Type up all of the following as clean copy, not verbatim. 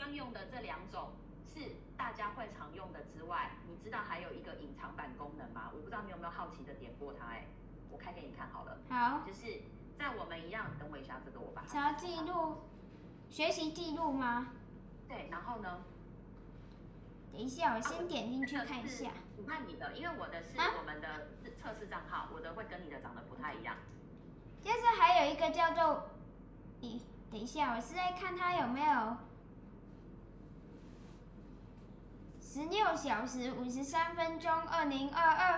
刚用的这2种是大家会常用的之外，你知道还有一个隐藏版功能吗？我不知道你有没有好奇的点过它我开给你看好了。 好。 就是在我们一样，等我一下，这个我把它。 想要记录，学习记录吗？ 对，然后呢？ 等一下，我先点进去看一下。 你看你的，因为我的是我们的测试账号，我的会跟你的长得不太一样。 就是还有一个叫做，等一下，我是在看它有没有16小时53分钟2022。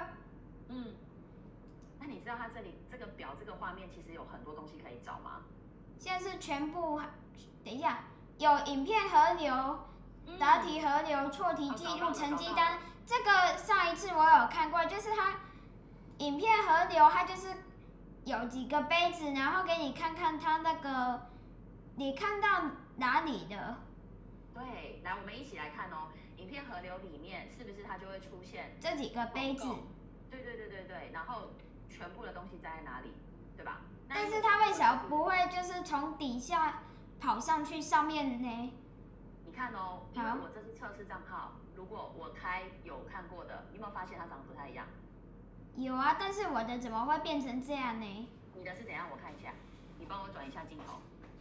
那你知道它这里这个表这个画面其实有很多东西可以找吗？ 现在是全部，等一下，有影片河流、答题河流、错题记录、成绩单。这个上一次我有看过，就是它影片河流，它就是有几个杯子，然后给你看看它那个你看到哪里的。 对，来我们一起来看哦。影片河流里面是不是它就会出现这几个杯子？ 对，然后全部的东西在哪里，对吧？ 但是它为什么不会就是从底下跑上去上面呢？ 你看哦，因为我这是测试账号，如果我开有看过的，你有没有发现它长得不太一样？ 有啊，但是我的怎么会变成这样呢？ 你的是怎样？我看一下，你帮我转一下镜头。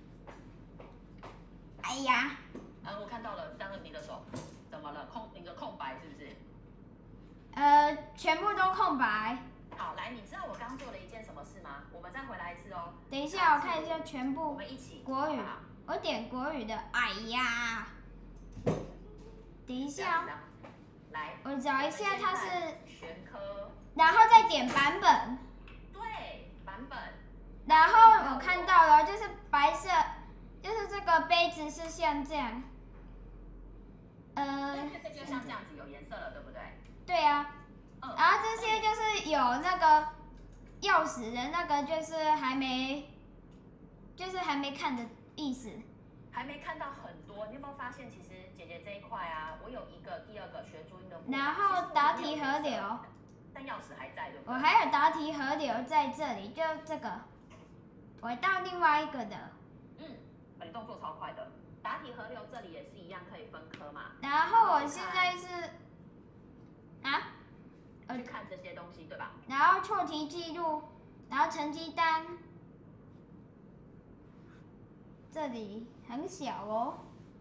哎呀， 我看到了，但是你的手怎么了？你的空白是不是？ 全部都空白。 好，来，你知道我刚做了一件什么事吗？我们再回来一次哦。 等一下，我看一下全部。 我们一起。 国语，我点国语的。哎呀，等一下， 来， 我找一下它是学科， 然后再点版本。 对，版本。 然后我看到了，就是白色，就是这个杯子是像这样。 这就像这样子有颜色了，对不对？ 对啊。然后这些就是有那个钥匙的那个，就是还没看的意思。 还没看到很多，你有没有发现，其实姐姐这一块啊，我有第二个学注音的。 然后答题河流， 但钥匙还在，对不对？ 我还有答题河流在这里，就这个。我到另外一个的。 你动作超快的。答题河流这里也是一样，可以分科嘛。 然后我现在是去看这些东西，对吧？ 然后错题记录，然后成绩单，这里很小哦。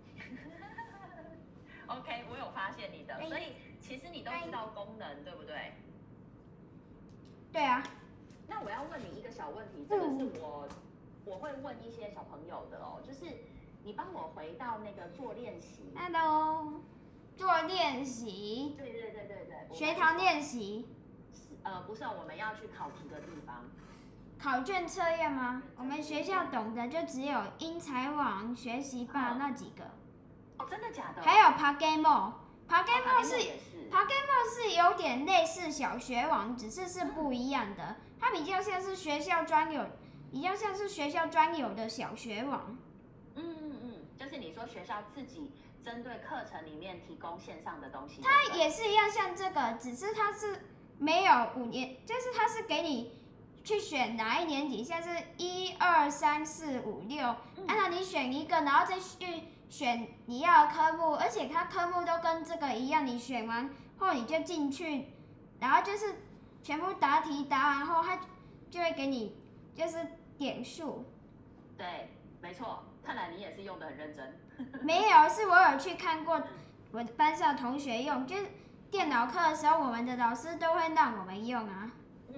OK， 我有发现你的，所以其实你都知道功能，对不对？ 对啊。 那我要问你一个小问题，这个是我会问一些小朋友的哦，就是你帮我回到那个做练习。 Hello。做练习， 对， 学堂练习， 不是，我们要去考题的地方。 考卷测验吗？我们学校懂的就只有英才网、学习吧那几个。 真的假的？ 还有 Pagamo 是有点类似小学网，只是不一样的。它比较像是学校专有的小学网。 就是你说学校自己针对课程里面提供线上的东西， 它也是一样，像这个，只是它是没有5年，就是它是给你去选哪一年级，像是1、2、3、4、5、6，按照你选一个，然后再去选你要的科目，而且它科目都跟这个一样，你选完后你就进去，然后就是全部答题答完后，它就会给你就是点数。 对，没错。看来你也是用得很认真。 没有，是我有去看过我班上同学用，就是电脑课的时候，我们的老师都会让我们用啊。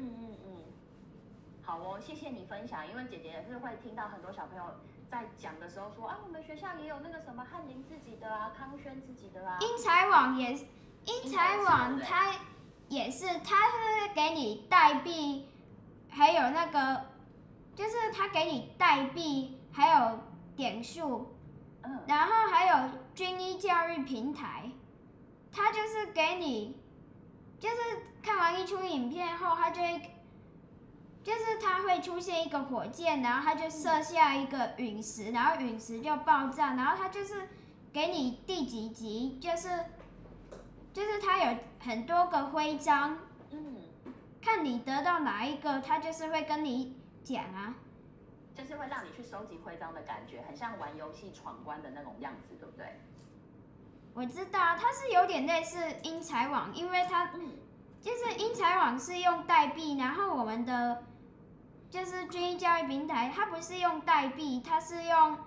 好哦，谢谢你分享，因为姐姐也是会听到很多小朋友在讲的时候说我们学校也有那个什么翰林自己的啊，康轩自己的啊。 英才网它也是，它是给你代币，还有那个就是它给你代币，还有点数，然后还有军医教育平台，它就是给你，就是看完一出影片后，它就会，就是它会出现一个火箭，然后它就射下一个陨石，然后陨石就爆炸，然后它就是给你第几集，就是它有很多个徽章，看你得到哪一个，它就是会跟你讲啊。 就是会让你去收集徽章的感觉，很像玩游戏闯关的那种样子，对不对？ 我知道，它是有点类似英才网，因为它就是英才网是用代币，然后我们的就是均一交易平台，它不是用代币，它是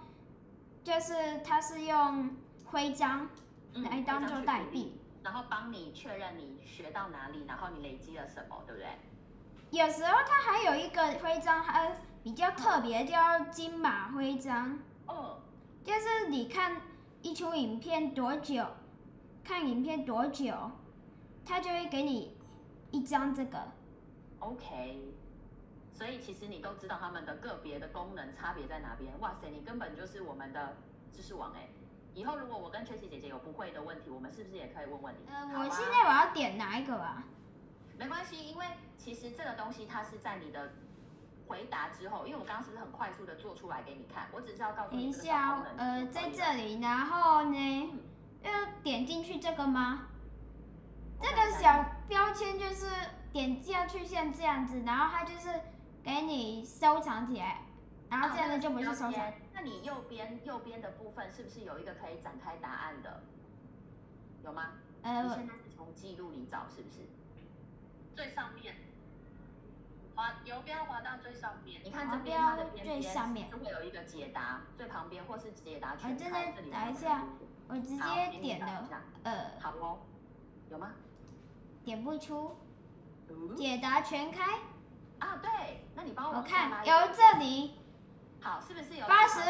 用徽章来当做代币， 然后帮你确认你学到哪里，然后你累积了什么，对不对？ 有时候它还有一个徽章，还比较特别，叫金马徽章。就是你看一出影片多久，看影片多久，它就会给你一张这个。 OK， 所以其实你都知道他们的个别的功能差别在哪边。哇塞，你根本就是我们的知识王哎！以后如果我跟 Tracy 姐姐有不会的问题，我们是不是也可以问问你？ 我现在我要点哪一个啊？ 没关系，因为其实这个东西它是在你的回答之后，因为我刚刚是不是很快速的做出来给你看？我只是要告诉你这个功能。 在这里，然后呢，要点进去这个吗？这个小标签就是点下去像这样子，然后它就是给你收藏起来，然后这样的就不是收藏。 那你右边的部分是不是有一个可以展开答案的？有吗？你现在是从记录里找是不是？ 最上面，游标滑到最上面。 你看这边它的边边是会有一个解答，最旁边或是解答全开。这里等一下，我直接点了。 好哦，有吗？ 点不出。解答全开。 啊，对，那你帮我看有这里。 好，是不是有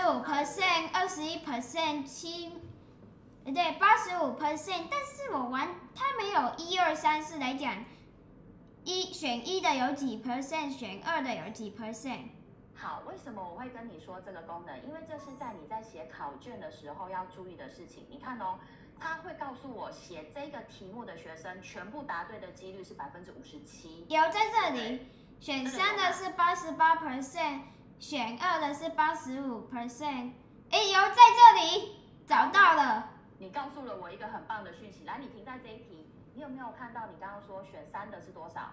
85%、21%、7？对，85%，但是我玩它没有1、2、3、4来讲，选1的有几%，选2的有几%。 好，为什么我会跟你说这个功能？因为这是在你在写考卷的时候要注意的事情。你看哦，它会告诉我写这个题目的学生全部答对的几率是57%。 有在这里，选3的是88%，选2的是85%。有在这里找到了。 你告诉了我一个很棒的讯息，来，你停在这一题，你有没有看到你刚刚说选3的是多少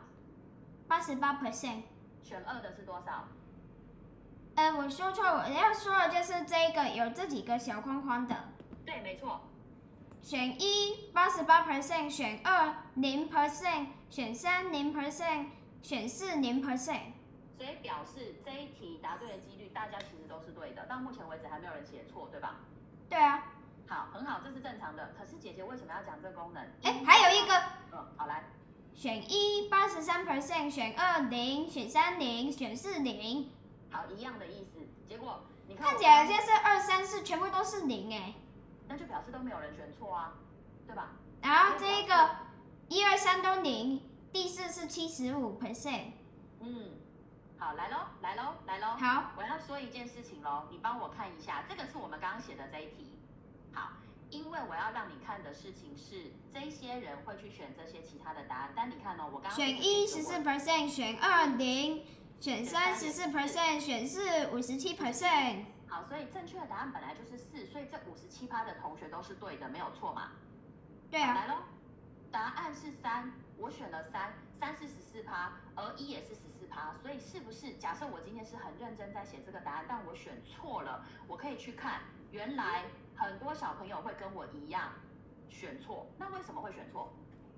？88%。 选2的是多少？ 我说错，我要说的就是这个有这几个小框框的。 对，没错。 选1 88%，选2 0%，选3 0%，选4 0%。 所以表示这一题答对的几率，大家其实都是对的。到目前为止还没有人写错，对吧？ 对啊。 好，很好，这是正常的。可是姐姐为什么要讲这个功能？ 还有一个。 好来。 选1 83%，选2 0，选3 0，选4 0。 好，一样的意思。结果你看起来有些是2、3、4全部都是0 那就表示都没有人选错啊，对吧？ 然后这个1、2、3都0，第4是75%。 好，来喽。 好， 我要说一件事情喽，你帮我看一下，这个是我们刚刚写的这一题。好，因为我要让你看的事情是，这些人会去选这些其他的答案。但你看哦，我刚刚选1 14%，选2 0，选3 14%，选4 57%。 好，所以正确的答案本来就是4，所以这57%的同学都是对的，没有错嘛？ 对啊。 来喽，答案是3，我选了3是14%，而1也是14%，所以是不是？假设我今天是很认真在写这个答案，但我选错了，我可以去看，原来很多小朋友会跟我一样选错，那为什么会选错？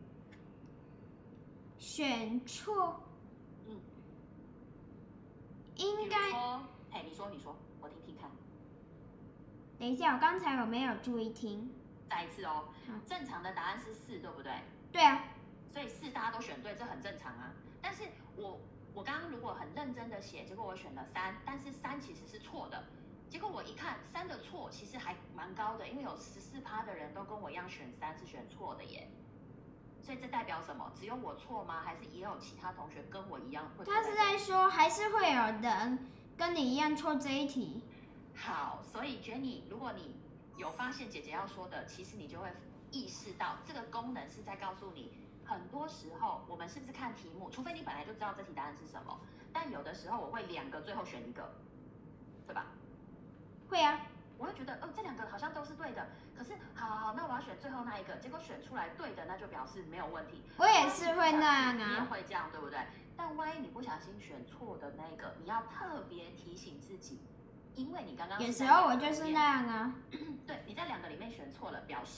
选错，应该。 你说，我听听看。 等一下，我刚才有没有注意听？ 再一次哦。正常的答案是4，对不对？ 对啊。 所以4大家都选对，这很正常啊。但是我刚刚如果很认真的写，结果我选了3，但是3其实是错的。结果我一看3的错其实还蛮高的，因为有14%的人都跟我一样选3是选错的耶。所以这代表什么？只有我错吗？还是也有其他同学跟我一样会错？ 他是在说还是会有人跟你一样错这一题。 好，所以Jenny，如果你有发现姐姐要说的，其实你就会意识到这个功能是在告诉你，很多时候我们是不是看题目，除非你本来就知道这题答案是什么，但有的时候我会2个最后选1个，对吧？ 会啊。 我会觉得，这2个好像都是对的，可是好，那我要选最后那一个，结果选出来对的，那就表示没有问题。 我也是会那样啊。 你也会这样，对不对？但万一你不小心选错的那个，你要特别提醒自己，因为你刚刚有时候我就是那样啊。 对，你在2个里面选错了，表示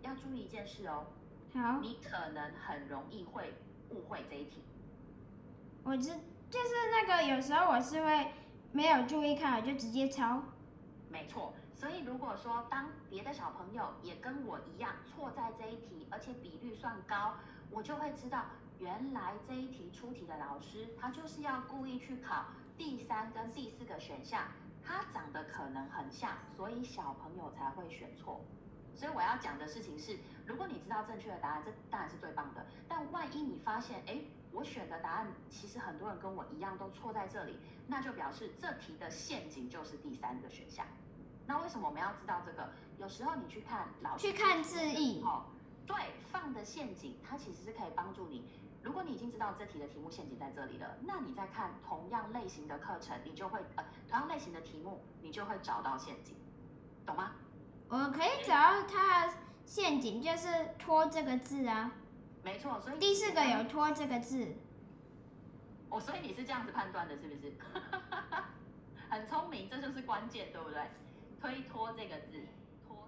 要注意一件事哦， 好， 你可能很容易会误会这一题。 就是那个有时候我是会没有注意看，我就直接抄。 没错，所以如果说当别的小朋友也跟我一样错在这一题，而且比率算高，我就会知道原来这一题出题的老师他就是要故意去考第3跟第4个选项，它长得可能很像，所以小朋友才会选错。所以我要讲的事情是，如果你知道正确的答案，这当然是最棒的。但万一你发现，我选的答案其实很多人跟我一样都错在这里，那就表示这题的陷阱就是第3个选项。那为什么我们要知道这个？有时候你去看老师去看字义， 对，放的陷阱，它其实是可以帮助你。如果你已经知道这题的题目陷阱在这里了，那你再看同样类型的课程，你就会同样类型的题目，你就会找到陷阱，懂吗？ 我可以找到它的陷阱，就是拖这个字啊。 没错，所以第4个有拖这个字。 所以你是这样子判断的，是不是？很聪明，这就是关键，对不对？推脱这个字，拖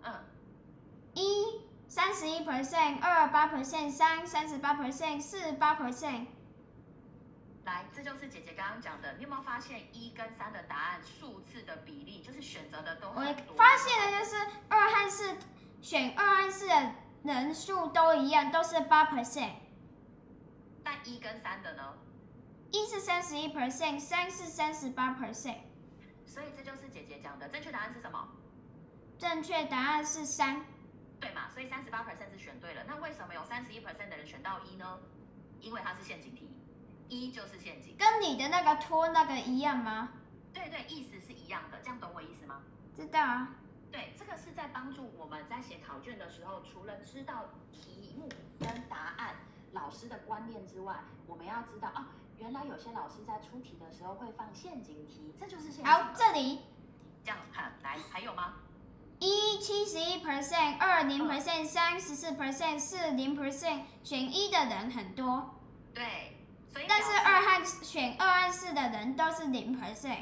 1 31%，2 8%，3 38%，4 8%。 来，这就是姐姐刚刚讲的。你有没有发现1跟3的答案数字的比例，就是选择的都很多？ 我发现的就是2和4，选2和4的人数都一样，都是8%。 但1跟3的呢 ？1是31%，3是38%。 所以这就是姐姐讲的，正确答案是什么？ 正确答案是3。 对嘛？所以38%是选对了。那为什么有31% 的人选到1呢？因为它是陷阱题，1就是陷阱。 跟你的那个拖那个一样吗？ 对对，意思是一样的，这样懂我意思吗？ 知道啊。 对，这个是在帮助我们在写考卷的时候，除了知道题目跟答案老师的观念之外，我们要知道原来有些老师在出题的时候会放陷阱题，这就是陷阱。 好，这里这样看来还有吗 ？1 71%，2 0%，3 14%，4 0%。选1的人很多。 对，所以但是选2和4的人都是0%。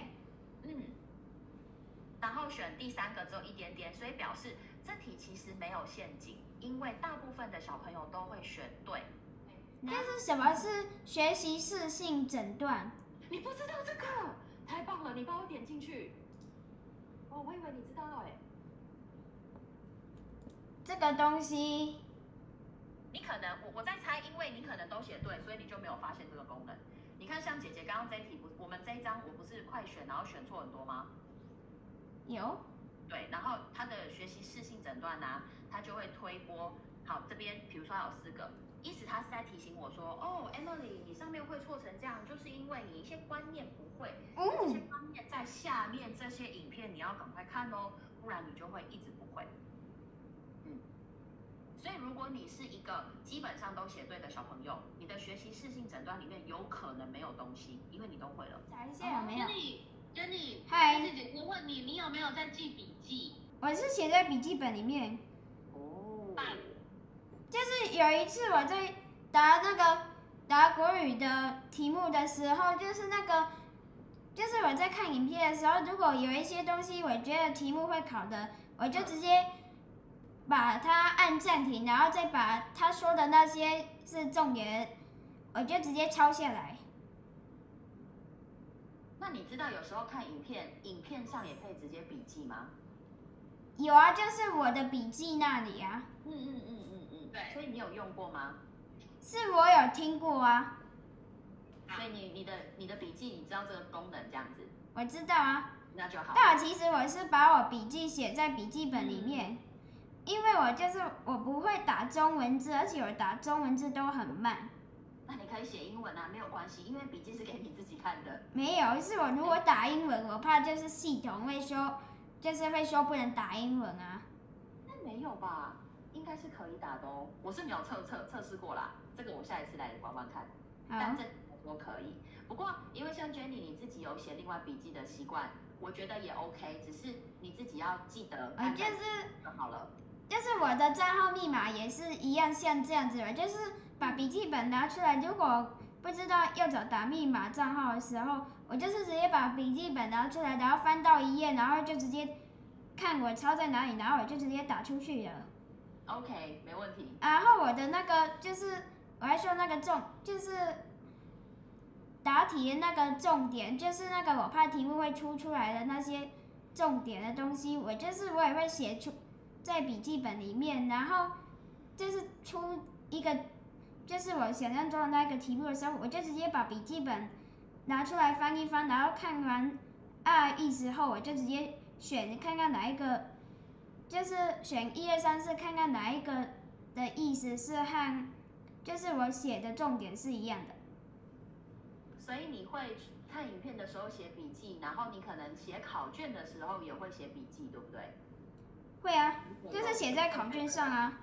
然后选第3个只有一点点，所以表示这题其实没有陷阱，因为大部分的小朋友都会选对。 但是什么是学习适性诊断？ 你不知道这个？太棒了，你帮我点进去。我以为你知道这个东西， 你可能我在猜，因为你可能都写对，所以你就没有发现这个功能。你看，像姐姐刚刚这一题，我们这一张我不是快选，然后选错很多吗？ 有。 对，然后它的学习适性诊断啊，它就会推播。好，这边比如说有4个，意思它是在提醒我说，Emily， 你上面会错成这样，就是因为你一些观念不会，这些观念在下面这些影片你要赶快看哦，不然你就会一直不会。所以如果你是一个基本上都写对的小朋友，你的学习适性诊断里面有可能没有东西，因为你都会了。 查一下有没有 ？Jenny， 嗨， 姐姐问你，你有没有在记笔记？ 我是写在笔记本里面。 哦。 就是有一次我在答国语的题目的时候，就是我在看影片的时候，如果有一些东西我觉得题目会考的，我就直接把它按暂停，然后再把他说的那些是重点，我就直接抄下来。 那你知道有时候看影片上也可以直接笔记吗？ 有啊，就是我的笔记那里啊。 对。所以你有用过吗？ 是我有听过啊。 所以你的笔记你知道这个功能这样子？ 我知道啊。 那就好。 但其实我是把我笔记写在笔记本里面，因为我不会打中文字，而且我打中文字都很慢。 那你可以写英文啊，没有关系，因为笔记是给你自己看的。 没有，是我如果打英文，我怕就是系统会说，不能打英文啊。 那没有吧？应该是可以打的哦。我是没有测试过啦，这个我下一次来玩玩看。但这我可以。不过因为像 Jenny 你自己有写另外笔记的习惯，我觉得也 OK， 只是你自己要记得按就好了。 就是我的账号密码也是一样，像这样子，我就是把笔记本拿出来，如果不知道要怎么打密码账号的时候，我就是直接把笔记本拿出来，然后翻到1页，然后就直接看我抄在哪里，然后我就直接打出去了。 OK， 没问题。 然后我的那个就是我还说那个就是答题的那个重点，就是那个我怕题目会出来的那些重点的东西，我也会写出在笔记本里面，然后就是出一个就是我想象中的那个题目的时候，我就直接把笔记本拿出来翻一翻，然后看完意思后，我就直接选看看哪一个，就是选1、2、3、4，看看哪一个的意思是和就是我写的重点是一样的。 所以你会看影片的时候写笔记，然后你可能写考卷的时候也会写笔记，对不对？ 会啊，就是写在考卷上啊。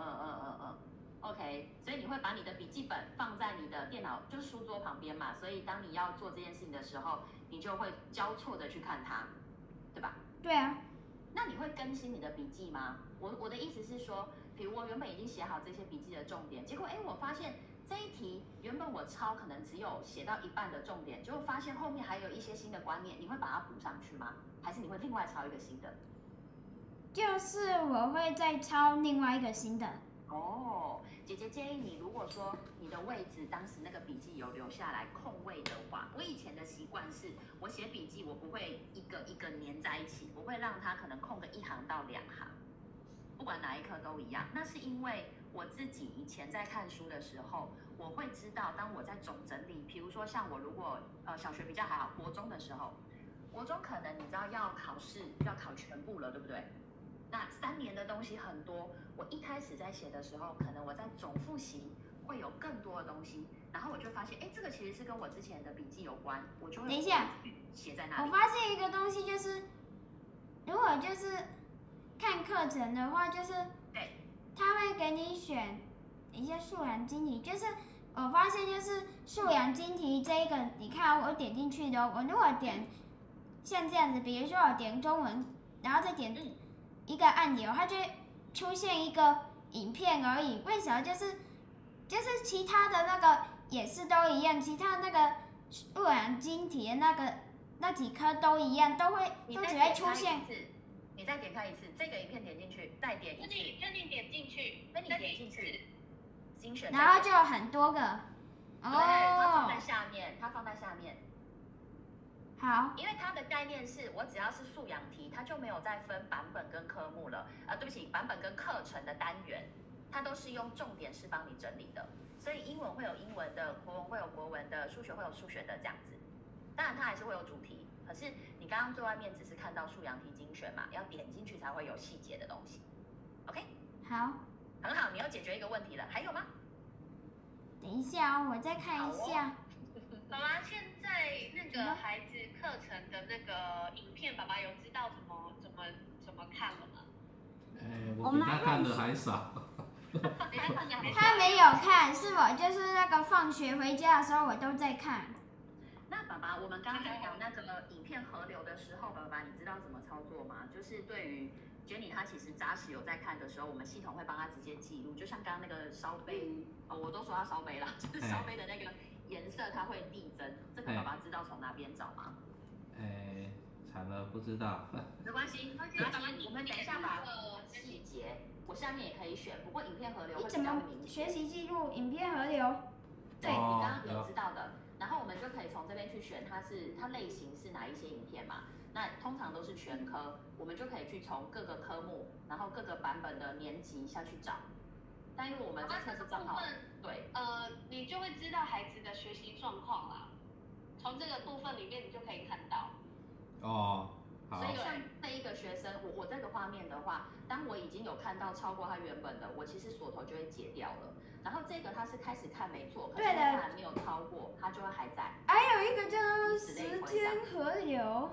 OK， 所以你会把你的笔记本放在你的电脑，就是书桌旁边嘛。所以当你要做这件事情的时候，你就会交错的去看它，对吧？ 对啊。 那你会更新你的笔记吗？我的意思是说，比如我原本已经写好这些笔记的重点，结果我发现这一题原本我抄可能只有写到一半的重点，结果发现后面还有一些新的观念，你会把它补上去吗？还是你会另外抄一个新的？ 就是我会再抄另外一个新的。 哦，姐姐建议你，如果说你的位置当时那个笔记有留下来空位的话，我以前的习惯是我写笔记我不会一个一个粘在一起，我会让它可能空个1行到2行，不管哪一科都一样。那是因为我自己以前在看书的时候，我会知道当我在总整理，比如说像我如果小学比较还好，国中的时候，国中可能你知道要考试要考全部了，对不对？那3年的东西很多，我一开始在写的时候，可能我在总复习会有更多的东西，然后我就发现，这个其实是跟我之前的笔记有关，我就会等一下写在那里。 我发现一个东西，就是如果就是看课程的话，就是对， 他会给你选一些素养经题，就是我发现就是素养经题这一个，你看我点进去的，我如果点像这样子，比如说我点中文，然后再点一个按钮，它就会出现一个影片而已。为什么？就是其他的那个也是都一样，其他那个素养经题的那几科都一样，都只会出现。 你再点开一次，这个影片点进去，再点一次， 就你点进去， 那你点进去，精选， 然后就有很多个。 对，它放在下面，它放在下面。 好， 因为它的概念是我只要是素养题，它就没有再分版本跟科目了。对不起，版本跟课程的单元，它都是用重点是帮你整理的。所以英文会有英文的，国文会有国文的，数学会有数学的这样子。当然它还是会有主题，可是你刚刚最外面只是看到素养题精选嘛，要点进去才会有细节的东西。OK？ 好， 很好，你要解决一个问题了，还有吗？ 等一下哦，我再看一下。 爸爸，现在那个孩子课程的那个影片，爸爸有知道怎么看了吗？ 我比他看的还少。 他没有看，是我就是那个放学回家的时候我都在看。 那爸爸，我们刚刚在聊那个影片河流的时候，爸爸你知道怎么操作吗？就是对于Jenny她其实扎实有在看的时候，我们系统会帮她直接记录，就像刚刚那个烧杯，我都说她烧杯啦，就是烧杯的那个颜色它会递增，这个爸爸知道从哪边找吗？ 惨了，不知道。 没关系，我们等一下把细节，我下面也可以选，不过影片河流会比较明显。 学习记录影片河流？ 对，你刚刚有知道的，然后我们就可以从这边去选它类型是哪一些影片嘛？那通常都是全科，我们就可以去从各个科目，然后各个版本的年级下去找。但因为我们这次是正好，对， 你就会知道孩子的学习状况啦。从这个部分里面，你就可以看到。 哦，好。 所以像这一个学生，我这个画面的话，当我已经有看到超过他原本的，我其实锁头就会解掉了。然后这个他是开始看没错，可是他还没有超过，他就会还在。 还有一个叫时间河流。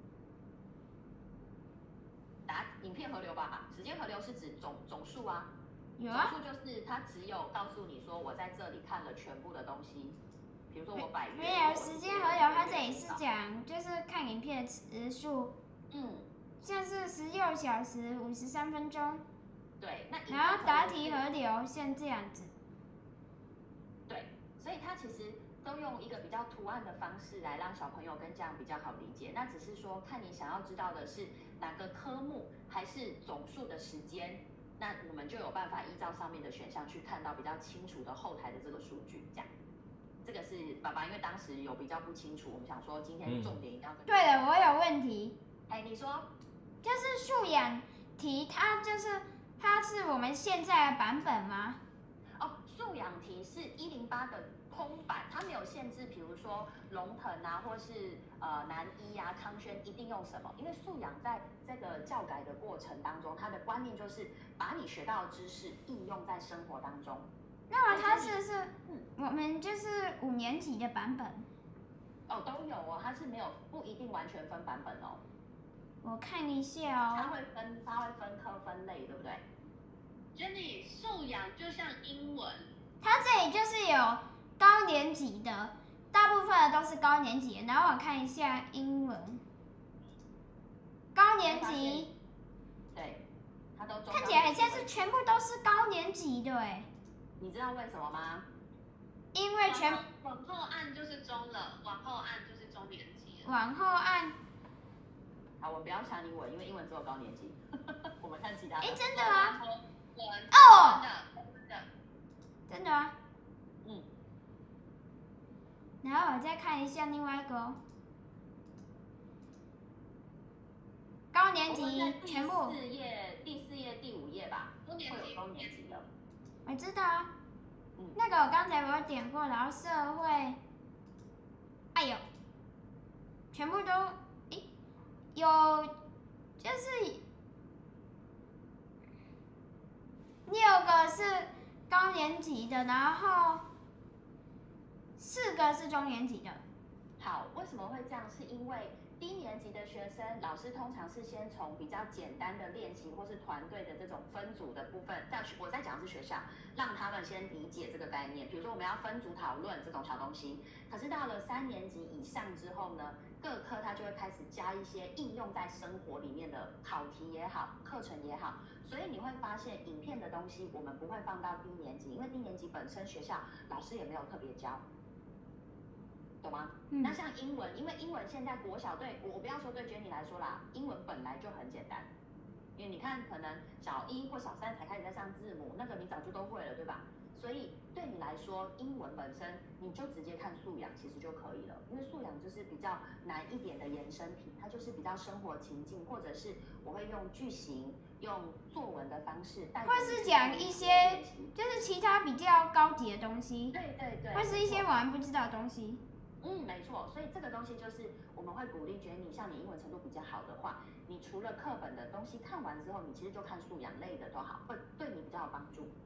影片河流吧，时间河流是指总数啊。 有啊。 总数就是它只有告诉你说我在这里看了全部的东西，比如说我百月。 没有时间河流，它这里是讲就是看影片的时数。像是16小时53分钟。 对，那然后答题河流像这样子。 对，所以它其实都用一个比较图案的方式来让小朋友跟家长比较好理解。那只是说看你想要知道的是哪个科目，还是总数的时间。 那我们就有办法依照上面的选项去看到比较清楚的后台的这个数据，这样。这个是爸爸，因为当时有比较不清楚，我们想说今天重点一定要跟。 对了，我有问题。 哎，你说。 就是素养题，它是我们现在的版本吗？ 哦，素养题是108的通版，它没有限制，比如说龙腾啊，或是南一啊、康轩一定用什么，因为素养在这个教改的过程当中，它的观念就是把你学到的知识应用在生活当中。 那么它我们就是5年级的版本。 哦，都有哦，它是没有不一定完全分版本哦。 我看一下哦。 它会分科分类，对不对 ？Jenny，素养就像英文， 它这里就是有高年级的，大部分的都是高年级的。然后我看一下英文，高年级， 对，它都看起来很像是全部都是高年级的哎。 你知道为什么吗？ 因为往后按就是中了，往后按就是中年级了。 往后按。 好，我们不要抢英文，因为英文只有高年级。我们看其他的。 哎，真的吗？ 哦， 真的啊。 嗯。 然后我再看一下另外一个高年级全部。 第4页、第5页吧，会有高年级的。 我知道啊。那个我刚才我有点过，然后社会，哎呦，全部都。有，就是6个是高年级的，然后4个是中年级的。 好，为什么会这样？是因为低年级的学生，老师通常是先从比较简单的练习或是团队的这种分组的部分，我在讲的是学校，让他们先理解这个概念。比如说我们要分组讨论这种小东西，可是到了3年级以上之后呢，各科它就会开始加一些应用在生活里面的考题也好，课程也好，所以你会发现影片的东西我们不会放到低年级，因为低年级本身学校老师也没有特别教。懂吗？那像英文，因为英文现在国小我不要说对 Jenny 来说啦，英文本来就很简单，因为你看可能小1或小3才开始在上字母，那个你早就都会了，对吧？所以对你来说，英文本身你就直接看素养其实就可以了，因为素养就是比较难一点的延伸题，它就是比较生活情境，或者是我会用句型、用作文的方式带， 或是讲一些就是其他比较高级的东西， 对对对， 或是一些我们不知道的东西。 没错，所以这个东西就是我们会鼓励Jenny，像你英文程度比较好的话，你除了课本的东西看完之后，你其实就看素养类的都好，会对你比较有帮助。